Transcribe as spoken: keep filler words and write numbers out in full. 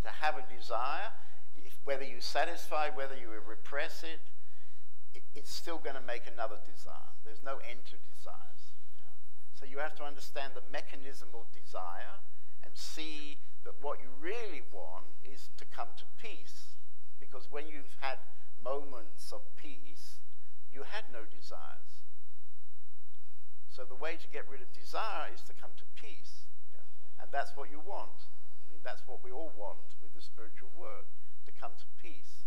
to have a desire, if, whether you satisfy, whether you repress it, it it's still going to make another desire. There's no end to desires. Yeah? So you have to understand the mechanism of desire and see that what you really want is to come to peace. Because when you've had moments of peace, you had no desires. So the way to get rid of desire is to come to peace. Yeah? And that's what you want. I mean, that's what we all want with the spiritual work, to come to peace.